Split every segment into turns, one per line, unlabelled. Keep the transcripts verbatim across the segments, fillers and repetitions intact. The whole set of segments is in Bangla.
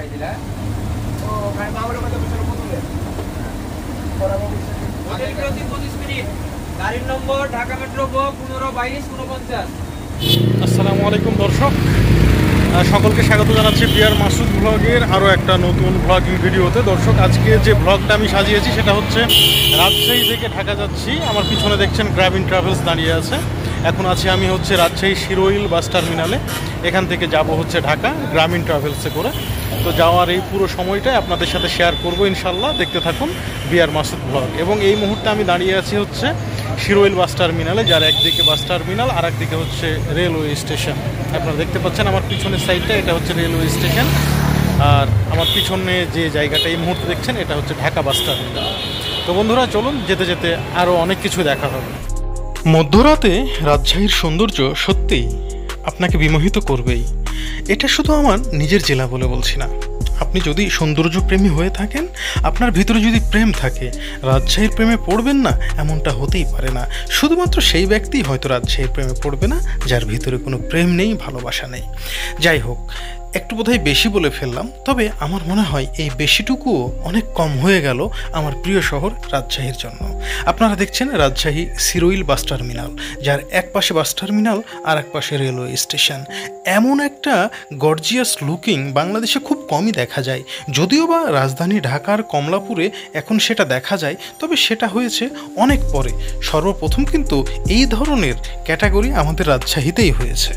আসসালামু আলাইকুম দর্শক, সকলকে স্বাগত জানাচ্ছি বিআর মাসুদ ব্লগের আরও একটা নতুন ব্লগিং ভিডিওতে। দর্শক, আজকে যে ব্লগটা আমি সাজিয়েছি সেটা হচ্ছে রাজশাহী থেকে ঢাকা যাচ্ছি। আমার পিছনে দেখছেন গ্রামীণ ট্রাভেলস দাঁড়িয়ে আছে। এখন আছি আমি হচ্ছে রাজশাহী শিরোইল বাস টার্মিনালে। এখান থেকে যাব হচ্ছে ঢাকা গ্রামীণ ট্রাভেলসে করে। তো যাওয়ার এই পুরো সময়টাই আপনাদের সাথে শেয়ার করব ইনশাল্লাহ। দেখতে থাকুন বিআর মাসুদ ব্লগ। এবং এই মুহূর্তে আমি দাঁড়িয়ে আছি হচ্ছে শিরোইল বাস টার্মিনালে, যার একদিকে বাস টার্মিনাল আর একদিকে হচ্ছে রেলওয়ে স্টেশন। আপনারা দেখতে পাচ্ছেন আমার পিছনের সাইডটা, এটা হচ্ছে রেলওয়ে স্টেশন। আর আমার পিছনে যে জায়গাটা এই মুহূর্তে দেখছেন এটা হচ্ছে ঢাকা বাস টার্মিনাল। তো বন্ধুরা চলুন, যেতে যেতে আরও অনেক কিছু দেখা হবে। মধ্যরাতে রাজশাহীর সৌন্দর্য সত্যিই আপনাকে বিমোহিত করবেই। এটা শুধু আমার নিজের জেলা বলে বলছি না। আপনি যদি সৌন্দর্য প্রেমী হয়ে থাকেন, আপনার ভিতরে যদি প্রেম থাকে, রাজশাহীর প্রেমে পড়বেন না এমনটা হতেই পারে না। শুধুমাত্র সেই ব্যক্তিই হয়তো রাজশাহীর প্রেমে পড়বে না যার ভিতরে কোনো প্রেম নেই, ভালোবাসা নেই। যাই হোক, একটু বোধহয় বেশি বলে ফেললাম, তবে আমার মনে হয় এই বেশিটুকুও অনেক কম হয়ে গেল আমার প্রিয় শহর রাজশাহীর জন্য। আপনারা দেখছেন রাজশাহী শিরোইল বাস টার্মিনাল, যার এক পাশে বাস টার্মিনাল আর এক পাশে রেলওয়ে স্টেশন। এমন একটা গর্জিয়াস লুকিং বাংলাদেশে খুব কমই দেখা যায়। যদিও বা রাজধানী ঢাকার কমলাপুরে এখন সেটা দেখা যায়, তবে সেটা হয়েছে অনেক পরে। সর্বপ্রথম কিন্তু এই ধরনের ক্যাটাগরি আমাদের রাজশাহীতেই হয়েছে।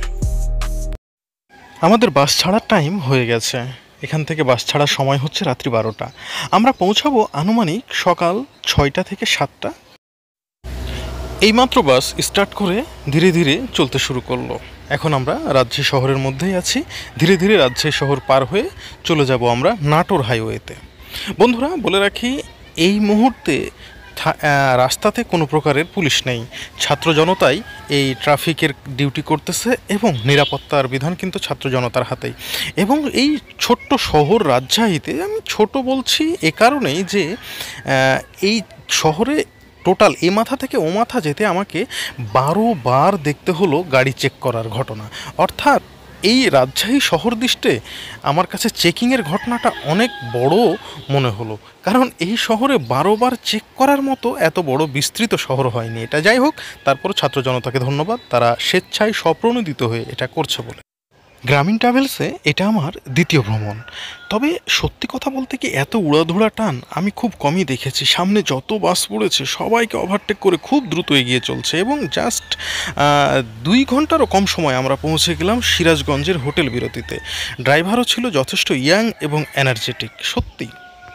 আমাদের বাস ছাড়ার টাইম হয়ে গেছে। এখান থেকে বাস ছাড়ার সময় হচ্ছে রাত্রি বারোটা। আমরা পৌঁছাবো আনুমানিক সকাল ছয়টা থেকে সাতটা। এইমাত্র বাস স্টার্ট করে ধীরে ধীরে চলতে শুরু করলো। এখন আমরা রাজশাহী শহরের মধ্যেই আছি। ধীরে ধীরে রাজশাহী শহর পার হয়ে চলে যাব আমরা নাটোর হাইওয়েতে। বন্ধুরা বলে রাখি, এই মুহূর্তে রাস্তাতে কোনো প্রকারের পুলিশ নেই। ছাত্র জনতাই এই ট্রাফিকের ডিউটি করতেছে এবং নিরাপত্তার বিধান কিন্তু ছাত্র জনতার হাতেই। এবং এই ছোট্ট শহর রাজশাহীতে, আমি ছোট বলছি এ কারণেই যে এই শহরে টোটাল এ মাথা থেকে ও মাথা যেতে আমাকে বারো বার দেখতে হলো গাড়ি চেক করার ঘটনা। অর্থাৎ এই রাজশাহী শহর দৃষ্টে আমার কাছে চেকিংয়ের ঘটনাটা অনেক বড় মনে হলো, কারণ এই শহরে বারোবার চেক করার মতো এত বড় বিস্তৃত শহর হয়নি এটা। যাই হোক, তারপর ছাত্র জনতাকে ধন্যবাদ, তারা স্বেচ্ছায় স্বপ্রণোদিত হয়ে এটা করছে বলে। গ্রামীণ ট্রাভেলসে এটা আমার দ্বিতীয় ভ্রমণ। তবে সত্যি কথা বলতে কি, এত উড়াধুরা টান আমি খুব কমই দেখেছি। সামনে যত বাস পড়েছে সবাইকে ওভারটেক করে খুব দ্রুত এগিয়ে চলছে। এবং জাস্ট দুই ঘন্টারও কম সময় আমরা পৌঁছে গেলাম সিরাজগঞ্জের হোটেল বিরতিতে। ড্রাইভারও ছিল যথেষ্ট ইয়াং এবং এনার্জেটিক। সত্যি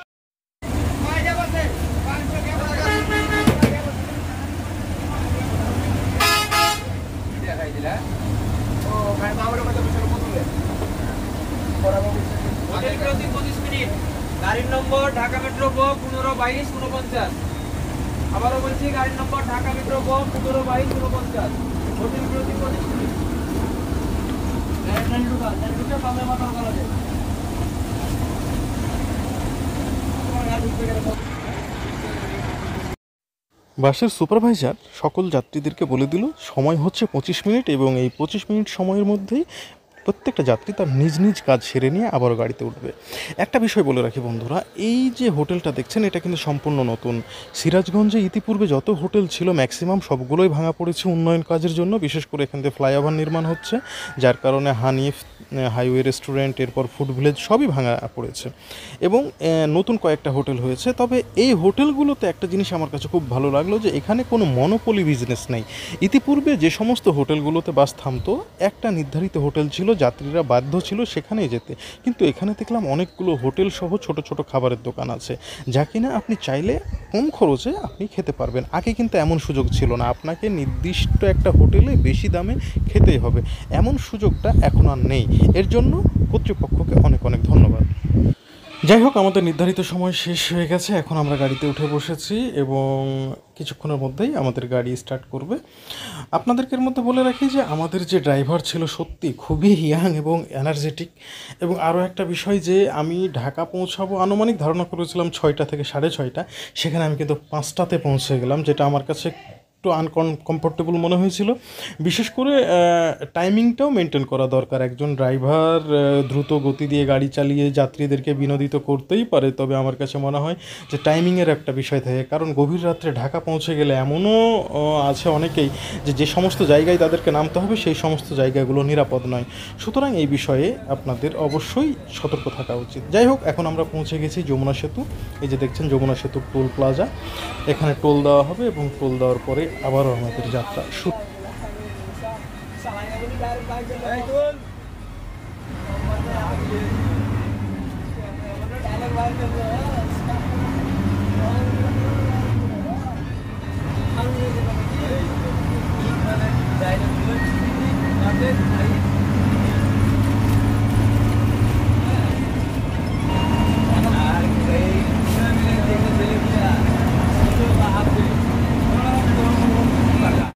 গাড়ির নম্বর ঢাকা মেট্রো ব পনেরো বাইশ উনপঞ্চাশ। আবারও বলছি, গাড়ির নম্বর ঢাকা মেট্রো ব পনেরো বাইশ উনপঞ্চাশ। হোটেল বিরতি পঁচিশ মিনিট।
বাসের সুপারভাইজার সকল যাত্রীদেরকে বলে দিল সময় হচ্ছে পঁচিশ মিনিট, এবং এই পঁচিশ মিনিট সময়ের মধ্যেই প্রত্যেকটা যাত্রী তার নিজ নিজ কাজ সেরে নিয়ে আবারও গাড়িতে উঠবে। একটা বিষয় বলে রাখি বন্ধুরা, এই যে হোটেলটা দেখছেন এটা কিন্তু সম্পূর্ণ নতুন। সিরাজগঞ্জে ইতিপূর্বে যত হোটেল ছিল ম্যাক্সিমাম সবগুলোই ভাঙা পড়েছে উন্নয়ন কাজের জন্য। বিশেষ করে এখান থেকে ফ্লাইওভার নির্মাণ হচ্ছে, যার কারণে হানিফ, হাইওয়ে রেস্টুরেন্ট, এরপর ফুড ভিলেজ সবই ভাঙা পড়েছে এবং নতুন কয়েকটা হোটেল হয়েছে। তবে এই হোটেলগুলোতে একটা জিনিস আমার কাছে খুব ভালো লাগলো, যে এখানে কোনো মনোপলি বিজনেস নেই। ইতিপূর্বে যে সমস্ত হোটেলগুলোতে বাস থামতো, একটা নির্ধারিত হোটেল ছিল, যাত্রীরা বাধ্য ছিল সেখানেই যেতে। কিন্তু এখানে দেখলাম অনেকগুলো হোটেল সহ ছোট ছোট খাবারের দোকান আছে, যা কিনা আপনি চাইলে কম খরচে আপনি খেতে পারবেন। আগে কিন্তু এমন সুযোগ ছিল না, আপনাকে নির্দিষ্ট একটা হোটেলে বেশি দামে খেতেই হবে, এমন সুযোগটা এখন আর নেই। এর জন্য কর্তৃপক্ষকে অনেক অনেক ধন্যবাদ। যাই হোক, আমাদের নির্ধারিত সময় শেষ হয়ে গেছে। এখন আমরা গাড়িতে উঠে বসেছি এবং কিছুক্ষণের মধ্যেই আমাদের গাড়ি স্টার্ট করবে। আপনাদেরকে এর মধ্যে বলে রাখি যে আমাদের যে ড্রাইভার ছিল সত্যি খুবই ইয়াং এবং এনার্জেটিক। এবং আরও একটা বিষয়, যে আমি ঢাকা পৌঁছাবো আনুমানিক ধারণা করেছিলাম ছয়টা থেকে সাড়ে ছয়টা, সেখানে আমি কিন্তু পাঁচটাতে পৌঁছে গেলাম, যেটা আমার কাছে একটু আনকম কমফোর্টেবল মনে হয়েছিল। বিশেষ করে টাইমিংটাও মেনটেন করা দরকার। একজন ড্রাইভার দ্রুত গতি দিয়ে গাড়ি চালিয়ে যাত্রীদেরকে বিনোদিত করতেই পারে, তবে আমার কাছে মনে হয় যে টাইমিংয়ের একটা বিষয় থাকে। কারণ গভীর রাত্রে ঢাকা পৌঁছে গেলে এমনও আছে অনেকেই যে যে সমস্ত জায়গায় তাদেরকে নামতে হবে সেই সমস্ত জায়গাগুলো নিরাপদ নয়। সুতরাং এই বিষয়ে আপনাদের অবশ্যই সতর্ক থাকা উচিত। যাই হোক, এখন আমরা পৌঁছে গেছি যমুনা সেতু। এই যে দেখছেন যমুনা সেতু টোল প্লাজা, এখানে টোল দেওয়া হবে এবং টোল দেওয়ার পরে আবারও আমাদের যাত্রা শুরু।